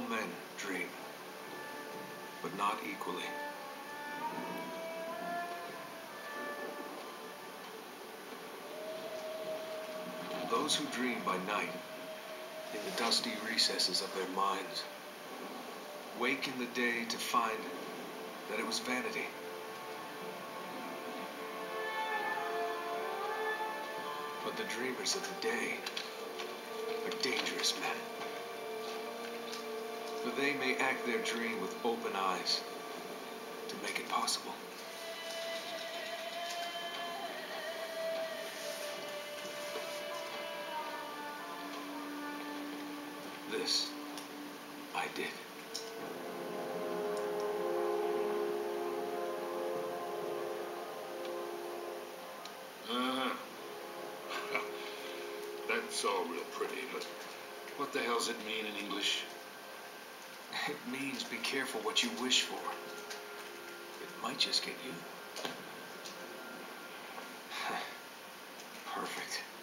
men dream, but not equally. Those who dream by night, in the dusty recesses of their minds, wake in the day to find that it was vanity. But the dreamers of the day are dangerous men. For they may act their dream with open eyes to make it possible. This I did. That's all real pretty, but what the hell's it mean in English? It means be careful what you wish for. It might just get you. Perfect.